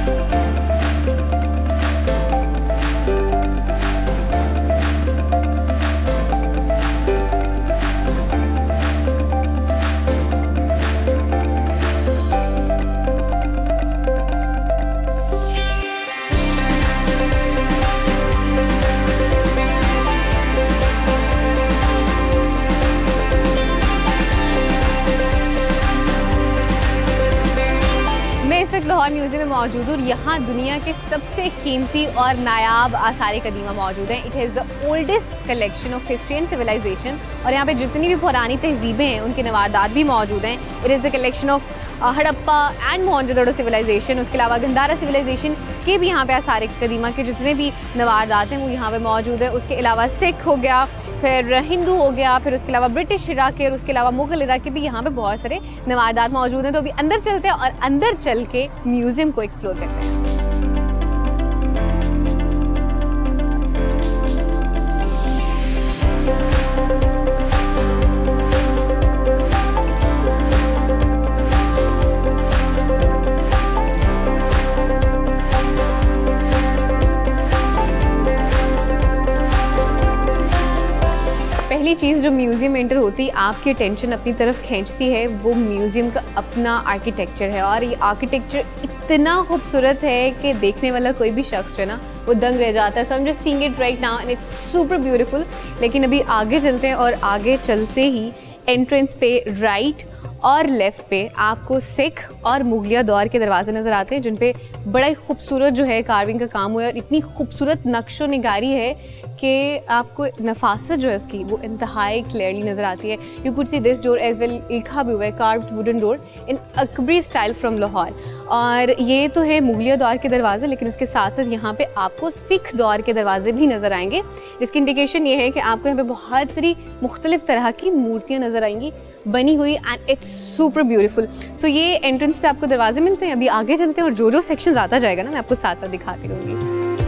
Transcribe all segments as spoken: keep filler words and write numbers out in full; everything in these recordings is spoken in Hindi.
लाहौर म्यूजियम में मौजूद और यहाँ दुनिया के सबसे कीमती और नायाब आसार कदीमा मौजूद हैं। It is the oldest collection of history and civilization और यहाँ पे जितनी भी पुरानी तहजीबें हैं उनके नवादात भी मौजूद हैं। It is the collection of Harappa and Mohenjodaro civilization, उसके अलावा गंधारा सिविलाइजेशन के भी यहाँ पे आसार कदीमा के जितने भी नवादात हैं वो यहाँ पे मौजूद है। उसके अलावा सिख हो गया, फिर हिंदू हो गया, फिर उसके अलावा ब्रिटिश इरा के और उसके अलावा मुगल इरा के भी यहाँ पे बहुत सारे नवादात मौजूद हैं। तो अभी अंदर चलते हैं और अंदर चल के म्यूज़ियम को एक्सप्लोर करते हैं। पहली चीज़ जो म्यूज़ियम में एंटर होती है आपकी अटेंशन अपनी तरफ खींचती है वो म्यूज़ियम का अपना आर्किटेक्चर है। और ये आर्किटेक्चर इतना खूबसूरत है कि देखने वाला कोई भी शख्स है ना वो दंग रह जाता है। So I am just seeing it right now and it's super beautiful. लेकिन अभी आगे चलते हैं और आगे चलते ही एंट्रेंस पे राइट और लेफ़्ट पे आपको सिख और मुगलिया दौर के दरवाजे नज़र आते हैं जिन पे बड़ा ही खूबसूरत जो है कार्विंग का काम हुआ है और इतनी खूबसूरत नक्शो निगारी है कि आपको नफासत जो है उसकी वो इंतहाई क्लियरली नज़र आती है। You could see this door as well, लिखा भी हुआ है carved wooden door in Akbari style from Lahore. और ये तो है मुगलिया दौर के दरवाजे, लेकिन इसके साथ साथ यहाँ पे आपको सिख दौर के दरवाजे भी नज़र आएंगे जिसकी इंडिकेशन ये है कि आपको यहाँ पे बहुत सारी मुख्तलिफ तरह की मूर्तियाँ नज़र आएंगी बनी हुई and it's super beautiful. So ये एंट्रेंस पे आपको दरवाजे मिलते हैं। अभी आगे चलते हैं और जो जो सेक्शन आता जाएगा ना मैं आपको साथ साथ दिखाती रहूँगी।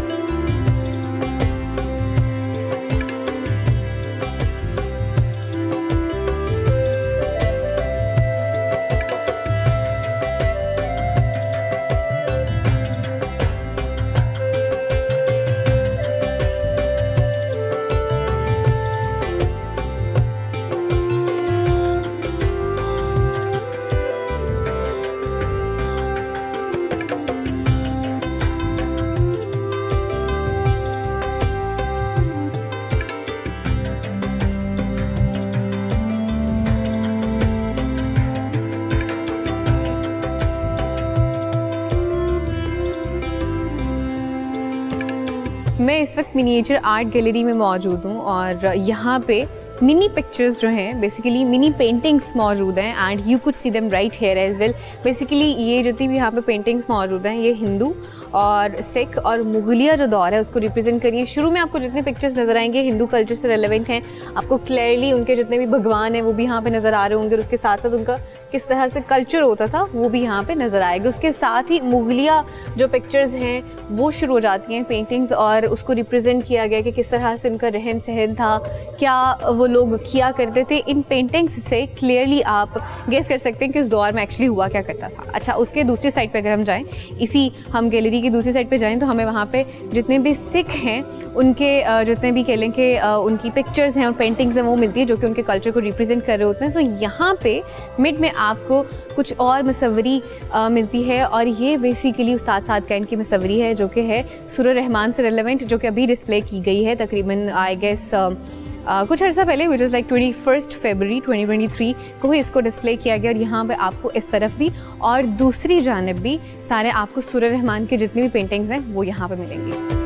मैं इस वक्त मिनिएचर आर्ट गैलरी में मौजूद हूँ और यहाँ पे मिनी पिक्चर्स जो हैं बेसिकली मिनी पेंटिंग्स मौजूद हैं and you could see them right here as well. Basically ये जितनी भी यहाँ पे पेंटिंग्स मौजूद हैं ये हिंदू और सिख और मुगलिया जो दौर है उसको रिप्रेजेंट करिए। शुरू में आपको जितने पिक्चर्स नज़र आएंगे हिंदू कल्चर से रेलेवेंट हैं, आपको क्लियरली उनके जितने भी भगवान हैं वो भी यहाँ पे नज़र आ रहे होंगे और उसके साथ साथ उनका किस तरह से कल्चर होता था वो भी यहाँ पे नज़र आएगा। उसके साथ ही मुगलिया जो पिक्चर्स हैं वो शुरू हो जाती हैं पेंटिंग्स और उसको रिप्रेजेंट किया गया कि किस तरह से उनका रहन सहन था, क्या वो लोग किया करते थे। इन पेंटिंग्स से क्लियरली आप गेस कर सकते हैं कि उस दौर में एक्चुअली हुआ क्या करता था। अच्छा, उसके दूसरी साइड पर अगर हम जाएँ, इसी हम गैलरी की दूसरी साइड पे जाएं तो हमें वहाँ पे जितने भी सिख हैं उनके जितने भी कह लें कि उनकी पिक्चर्स हैं और पेंटिंग्स हैं वो मिलती है जो कि उनके कल्चर को रिप्रेजेंट कर रहे होते हैं। सो यहाँ पे मिड में आपको कुछ और मसवरी मिलती है और ये बेसिकली उस्ताद साद कैंट की मसवरी है जो कि है सूरह रहमान से रिलेवेंट, जो कि अभी डिस्प्ले की गई है तकरीबन आई गेस Uh, कुछ अर्सा पहले which is like twenty first February twenty twenty three को ही इसको डिस्प्ले किया गया। और यहाँ पे आपको इस तरफ भी और दूसरी जानब भी सारे आपको सूरह रहमान की जितनी भी पेंटिंग्स हैं वो यहाँ पे मिलेंगी।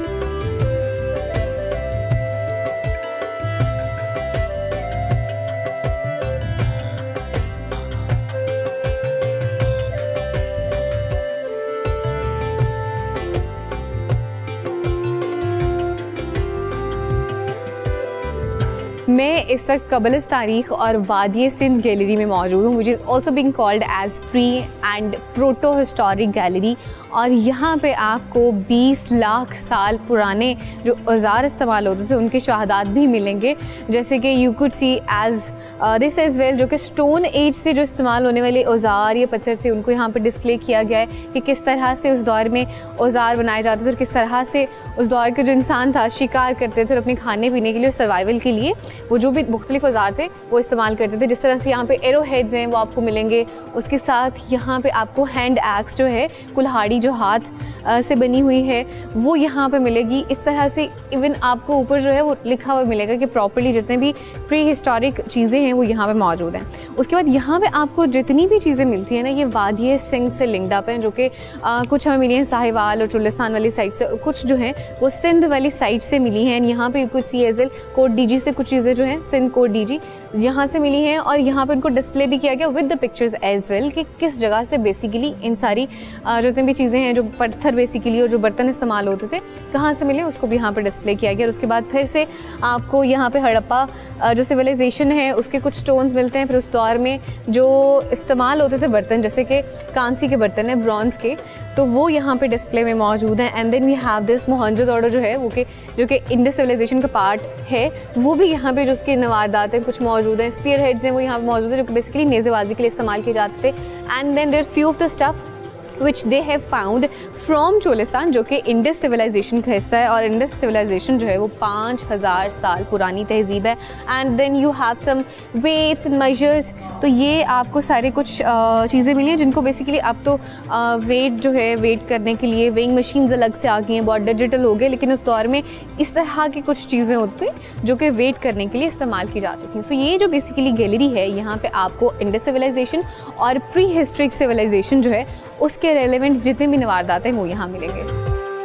मैं इस वक्त कबलिस तारीख और वादी सिंध गैलरी में मौजूद हूँ, which is also being called as pre and proto historic gallery. और यहाँ पे आपको बीस लाख साल पुराने जो औज़ार इस्तेमाल होते थे उनके शहादात भी मिलेंगे, जैसे कि you could see as this as well, जो कि स्टोन एज से जो इस्तेमाल होने वाले औज़ार या पत्थर थे उनको यहाँ पे डिस्प्ले किया गया है कि किस तरह से उस दौर में औज़ार बनाए जाते थे और किस तरह से उस दौर के जो इंसान था शिकार करते थे और अपने खाने पीने के लिए और सर्वाइवल के लिए वो जो भी मुख्तलिफ औज़ार थे वो इस्तेमाल करते थे। जिस तरह से यहाँ पे एरो हेड्स हैं वो आपको मिलेंगे, उसके साथ यहाँ पे आपको हैंड एक्स जो है, कुल्हाड़ी जो हाथ आ, से बनी हुई है वो यहाँ पे मिलेगी। इस तरह से इवन आपको ऊपर जो है वो लिखा हुआ मिलेगा कि प्रॉपर्ली जितने भी प्री हिस्टोरिक चीज़ें हैं वो यहाँ पे मौजूद हैं। उसके बाद यहाँ पे आपको जितनी भी चीज़ें मिलती हैं ना, ये वादी सिंध से लिंक्ड अप हैं, जो कि कुछ हमें मिली हैं साहिवाल और चुलिस्तान वाली साइड से, और कुछ जो हैं वो सिंध वाली साइड से मिली हैं। यहाँ पे कुछ see as well Kot Diji से कुछ चीज़ें जो हैं सिंध कोट डी जी यहाँ से मिली हैं, और यहाँ पे उनको डिस्प्ले भी किया गया with the pictures as well कि किस जगह से बेसिकली इन सारी जो जितनी भी चीज़ें हैं, जो पत्थर बेसिकली और जो बर्तन इस्तेमाल होते थे कहाँ से मिले उसको भी यहाँ पे डिस्प्ले किया गया। और उसके बाद फिर से आपको यहाँ पे हड़प्पा जो सिविलाइजेशन है उसके कुछ स्टोन्स मिलते हैं। फिर उस दौर में जो इस्तेमाल होते थे बर्तन, जैसे कि कांसी के बर्तन हैं ब्रॉन्ज के, तो वो यहाँ पे डिस्प्ले में मौजूद हैं। And then we have this Mohenjodaro जो है वो कि जो कि इंडस सिविलाइजेशन का पार्ट है, वो भी यहाँ पे जो उसके नवारदात हैं कुछ मौजूद हैं। स्पीयर हेड्स हैं वो यहाँ पे मौजूद है जो कि बेसिकली नेज़ेबाजी के लिए इस्तेमाल किए जाते थे। And then there few of the stuff which they have found from Cholistan, जो कि इंडस सिविलाइजेशन का हिस्सा है, और इंडस सिविलाइजेशन जो है वो पाँच हज़ार साल पुरानी तहजीब है। And then you have some weights and measures, तो ये आपको सारे कुछ चीज़ें मिली हैं जिनको बेसिकली अब तो वेट जो है वेट करने के लिए वेइंग मशीन्स अलग से आ गई हैं, बहुत डिजिटल हो गए, लेकिन उस दौर में इस तरह की कुछ चीज़ें होती थी जो कि वेट करने के लिए इस्तेमाल की जाती थी। सो so, ये जो बेसिकली गैलरी है यहाँ पे आपको इंडस सिविलाइजेशन और प्री हिस्ट्रिक सिविलाइजेशन जो है उसके रेलेवेंट जितने भी नवारदात हैं वो यहाँ मिलेंगे।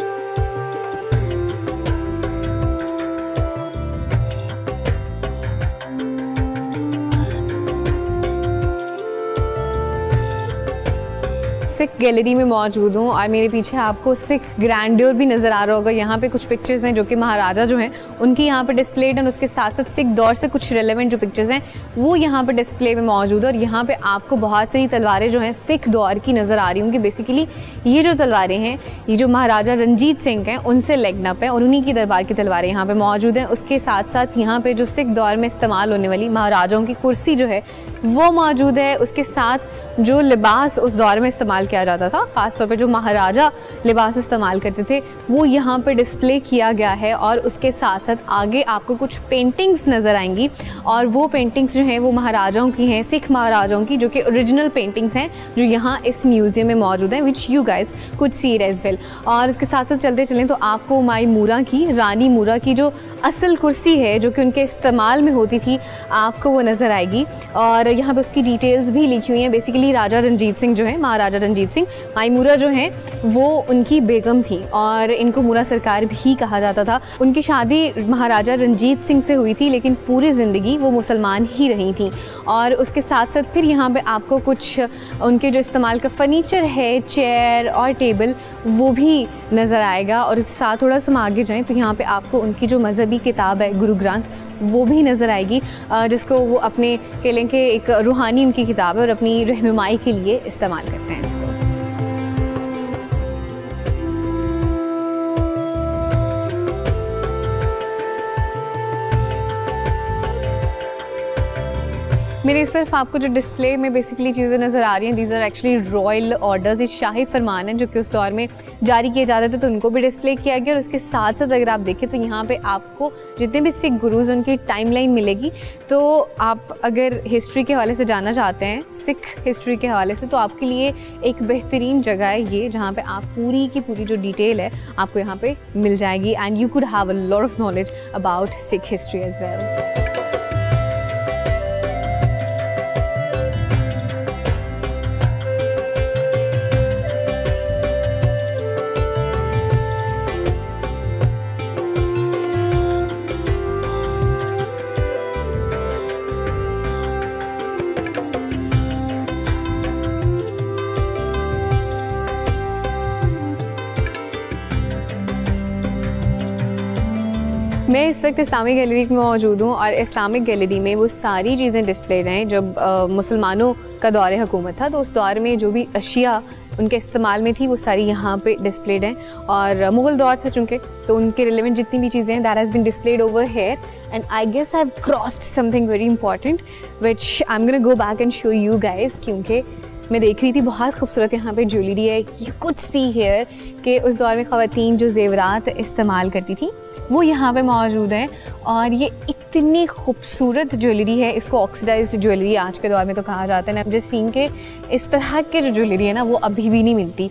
सिख गैलरी में मौजूद हूँ और मेरे पीछे आपको सिख ग्रैंड्योर भी नज़र आ रहा होगा। यहाँ पे कुछ पिक्चर्स हैं जो कि महाराजा जो हैं उनकी यहाँ पे डिस्प्लेड हैं, उसके साथ साथ सिख दौर से कुछ रेलेवेंट जो पिक्चर्स हैं वो यहाँ पे डिस्प्ले में मौजूद है। और यहाँ पे आपको बहुत सारी तलवारें जो हैं सिख दौर की नज़र आ रही होंगी। बेसिकली ये जो तलवारें हैं ये जो महाराजा रंजीत सिंह हैं उनसे लेगनप है और उन्हीं की दरबार की तलवारें यहाँ पर मौजूद हैं। उसके साथ साथ यहाँ पर जो सिख दौर में इस्तेमाल होने वाली महाराजाओं की कुर्सी जो है वो मौजूद है। उसके साथ जो लिबास उस दौर में इस्तेमाल किया जाता था, ख़ासतौर पे जो महाराजा लिबास इस्तेमाल करते थे, वो यहाँ पे डिस्प्ले किया गया है। और उसके साथ साथ आगे आपको कुछ पेंटिंग्स नज़र आएंगी और वो पेंटिंग्स जो हैं वो महाराजाओं की हैं, सिख महाराजाओं की, जो कि ओरिजिनल पेंटिंग्स हैं जो यहाँ इस म्यूज़ियम में मौजूद हैं, which you guys could see as well. और इसके साथ साथ चलते चलें तो आपको माई मूरा की, रानी मूरा की जो असल कुर्सी है जो कि उनके इस्तेमाल में होती थी, आपको वो नज़र आएगी। और यहाँ पे उसकी डिटेल्स भी लिखी हुई हैं। बेसिकली राजा रंजीत सिंह जो है, महाराजा रंजीत सिंह, माईमूरा जो हैं वो उनकी बेगम थी और इनको मूरा सरकार भी कहा जाता था। उनकी शादी महाराजा रंजीत सिंह से हुई थी, लेकिन पूरी ज़िंदगी वो मुसलमान ही रही थी। और उसके साथ साथ फिर यहाँ पे आपको कुछ उनके जो इस्तेमाल का फ़र्नीचर है, चेयर और टेबल, वो भी नज़र आएगा। और इसके साथ थोड़ा सा आगे जाएँ तो यहाँ पर आपको उनकी जो मजहबी किताब है गुरु ग्रंथ, वो भी नज़र आएगी, जिसको वो अपने कह लें कि एक रूहानी उनकी किताब है और अपनी रहनुमाई के लिए इस्तेमाल करते हैं इसको। मेरे सिर्फ आपको जो डिस्प्ले में बेसिकली चीज़ें नज़र आ रही हैं, these are actually royal orders, ये शाही फरमान है जो कि उस दौर में जारी किए जाते थे, तो उनको भी डिस्प्ले किया गया। और उसके साथ साथ अगर आप देखें तो यहाँ पे आपको जितने भी सिख गुरुज उनकी टाइमलाइन मिलेगी। तो आप अगर हिस्ट्री के हवाले से जानना चाहते हैं, सिख हिस्ट्री के हवाले से, तो आपके लिए एक बेहतरीन जगह है ये, जहाँ पर आप पूरी की पूरी जो डिटेल है आपको यहाँ पर मिल जाएगी। And you could have a lot of knowledge about Sikh history as well. मैं इस वक्त इस्लामिक गैलरी में मौजूद हूँ और इस्लामिक गैलरी में वो सारी चीज़ें डिस्प्लेड हैं जब मुसलमानों का दौर हुकूमत था, तो उस दौर में जो भी अशिया उनके इस्तेमाल में थी वो सारी यहाँ पे डिस्प्लेड हैं। और मुग़ल दौर था चूँकि, तो उनके रिलेवेंट जितनी भी चीज़ें हैं that has been displayed over here. And I guess I have crossed something very important which I am gonna go back and show you guys, क्योंकि मैं देख रही थी बहुत खूबसूरत यहाँ पे ज्वेलरी है। यू कुड सी हेयर कि उस दौर में ख़वातीन जो जेवरात इस्तेमाल करती थी वो यहाँ पे मौजूद हैं। और ये इतनी खूबसूरत ज्वेलरी है, इसको ऑक्सीडाइज्ड ज्वेलरी आज के दौर में तो कहा जाता है ना, जैसे सीन के इस तरह के जो ज्वेलरी है ना वो अभी भी नहीं मिलती।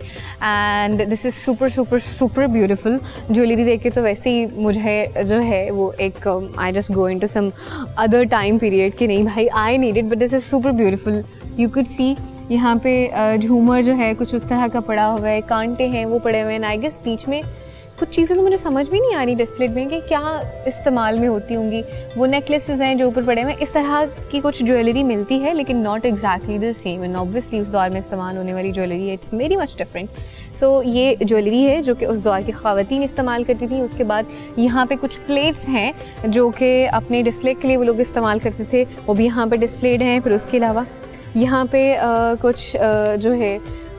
And this is super super super beautiful. Jewellery देख के तो वैसे ही मुझे जो है वो एक I just go into some other time period कि नहीं भाई I need it, but this is super beautiful. You could see यहाँ पे झूमर जो है कुछ उस तरह का पड़ा हुआ है, कांटे हैं वो पड़े हुए हैं। आई गेस बीच में कुछ चीज़ें तो मुझे समझ भी नहीं आ रही डिस्प्ले में कि क्या इस्तेमाल में होती होंगी। वो नेकलेसेस हैं जो ऊपर पड़े हुए हैं, इस तरह की कुछ ज्वेलरी मिलती है लेकिन not exactly the same. And obviously उस दौर में इस्तेमाल होने वाली ज्वेलरी है, it's very much different. So ये ज्वेलरी है जो कि उस दौर की ख़वातीन इस्तेमाल करती थी। उसके बाद यहाँ पे कुछ प्लेट्स हैं जो कि अपने डिस्प्ले के लिए वो लोग इस्तेमाल करते थे, वो भी यहाँ पर डिस्प्लेड हैं। फिर उसके अलावा यहाँ पे आ, कुछ आ, जो है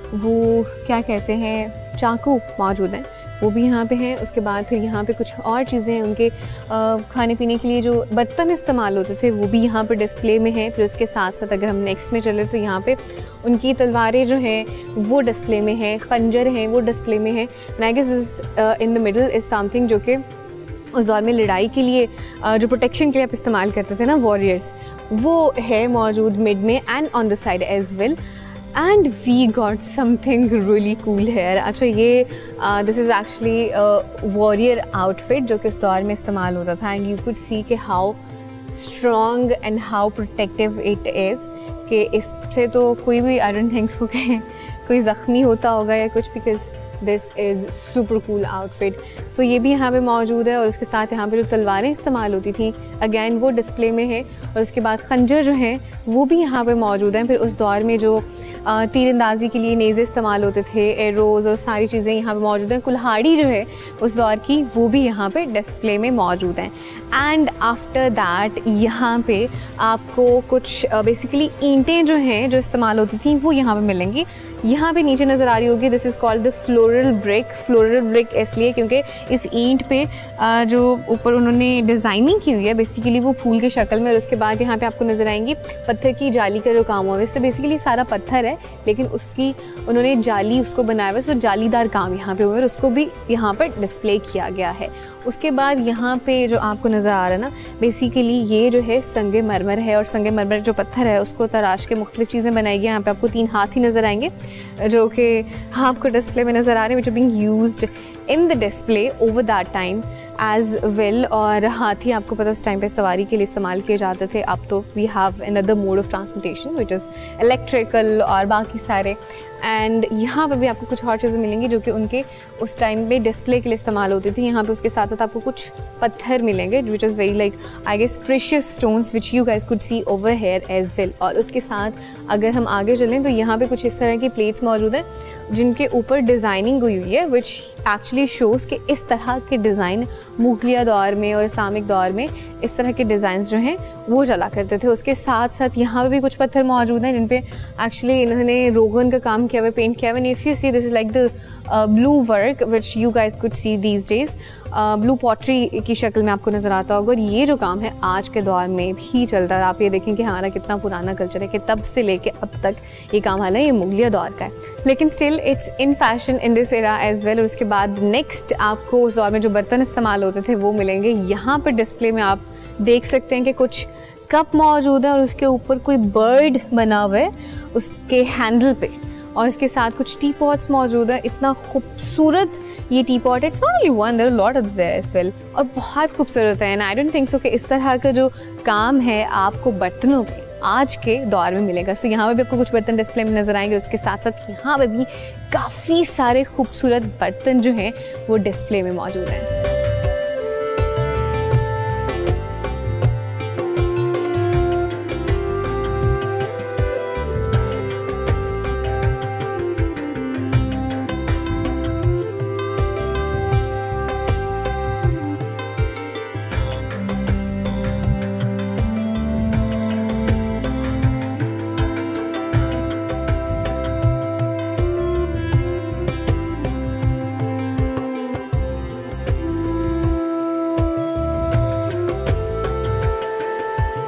वो क्या कहते हैं चाकू मौजूद हैं, वो भी यहाँ पे हैं। उसके बाद फिर यहाँ पे कुछ और चीज़ें हैं, उनके आ, खाने पीने के लिए जो बर्तन इस्तेमाल होते थे वो भी यहाँ पे डिस्प्ले में हैं। फिर उसके साथ साथ अगर हम नेक्स्ट में चले तो यहाँ पे उनकी तलवारें जो हैं वो डिस्प्ले में हैं, खंजर हैं वो डिस्प्ले में हैं। I guess is in the middle is something जो कि उस दौर में लड़ाई के लिए जो प्रोटेक्शन के लिए आप इस्तेमाल करते थे ना वॉरियर्स, वो है मौजूद मिड में and on the side as well. And we got something really cool here. अच्छा ये this is actually warrior outfit जो कि उस दौर में इस्तेमाल होता था। एंड यू कुड सी कि how strong and how protective it is, कि इससे तो कोई भी आई डोंट थिंक सो कि कोई ज़ख्मी होता होगा या कुछ, because this is super cool outfit. So ये भी यहाँ पे मौजूद है। और उसके साथ यहाँ पे जो तलवारें इस्तेमाल होती थी अगैन वो डिस्प्ले में है। और उसके बाद खंजर जो हैं वो भी यहाँ पे मौजूद हैं। फिर उस दौर में जो तीरंदाजी के लिए नेज़े इस्तेमाल होते थे, एरोज़ और सारी चीज़ें यहाँ पे मौजूद हैं। कुल्हाड़ी जो है उस दौर की वो भी यहाँ पे डिस्प्ले में मौजूद हैं। एंड आफ्टर दैट यहाँ पे आपको कुछ बेसिकली ईंटें जो हैं जो इस्तेमाल होती थी वो यहाँ पे मिलेंगी। यहाँ पे नीचे नज़र आ रही होगी, this is called the floral brick. Floral brick इसलिए क्योंकि इस ईंट पे जो ऊपर उन्होंने डिज़ाइनिंग की हुई है बेसिकली वो फूल की शक्ल में। और उसके बाद यहाँ पे आपको नज़र आएंगी पत्थर की जाली का जो काम हुआ है। इससे बेसिकली सारा पत्थर है लेकिन उसकी उन्होंने जाली उसको बनाया हुआ है, तो जालीदार काम यहाँ पे हुआ है और उसको भी यहाँ पर डिस्प्ले किया गया है। उसके बाद यहाँ पे जो आपको नज़र आ रहा है ना बेसिकली ये जो है संगे मरमर है। और संगे मरमर जो पत्थर है उसको तराश के मुख्तलिफ चीज़ें बनाई गई। यहाँ पे आपको तीन हाथी नज़र आएंगे जो कि आपको डिस्प्ले में नज़र आ रहे हैं, which are being used in the display over that time as well. और हाथी आपको पता उस टाइम पे सवारी के लिए इस्तेमाल किए जाते थे। अब तो we have another mode of transportation which is electrical और बाकी सारे। एंड यहाँ पे भी आपको कुछ और चीज़ें मिलेंगी जो कि उनके उस टाइम पे डिस्प्ले के लिए इस्तेमाल होती थी। यहाँ पे उसके साथ साथ आपको कुछ पत्थर मिलेंगे which is very like I guess precious stones which you guys could see over here as well. और उसके साथ अगर हम आगे चलें तो यहाँ पे कुछ इस तरह की प्लेट्स मौजूद हैं जिनके ऊपर डिज़ाइनिंग हुई हुई है विच एक्चुअली शोज़ कि इस तरह के डिज़ाइन मुगलिया दौर में और इस्लामिक दौर में इस तरह के डिज़ाइंस जो हैं वो चला करते थे। उसके साथ साथ यहाँ पे भी कुछ पत्थर मौजूद हैं जिन पे एक्चुअली इन्होंने रोगन का काम किया हुआ, पेंट किया हुआ। If you see this is like the blue work which you guys could see these days, blue pottery की शक्ल में आपको नज़र आता होगा। और ये जो काम है आज के दौर में भी चलता है। आप ये देखें कि हमारा कितना पुराना कल्चर है कि तब से लेके अब तक ये काम हाल है, ये मुगलिया दौर का है, लेकिन still it's in fashion in this era as well. और उसके बाद नेक्स्ट आपको उस दौर में जो बर्तन इस्तेमाल होते थे वो मिलेंगे। यहाँ पर डिस्प्ले में आप देख सकते हैं कि कुछ कप मौजूद है और उसके ऊपर कोई बर्ड बना हुआ है उसके हैंडल पे। और इसके साथ कुछ टी पॉट्स मौजूद है। इतना खूबसूरत ये टी पॉट है, it's not only one, there are lot of there as well. और बहुत खूबसूरत है। And I don't think so कि इस तरह का जो काम है आपको बर्तनों पे आज के दौर में मिलेगा। सो so, यहाँ पे भी आपको कुछ बर्तन डिस्प्ले में नज़र आएंगे। उसके साथ साथ यहाँ पे भी काफ़ी सारे खूबसूरत बर्तन जो हैं वो डिस्प्ले में मौजूद हैं।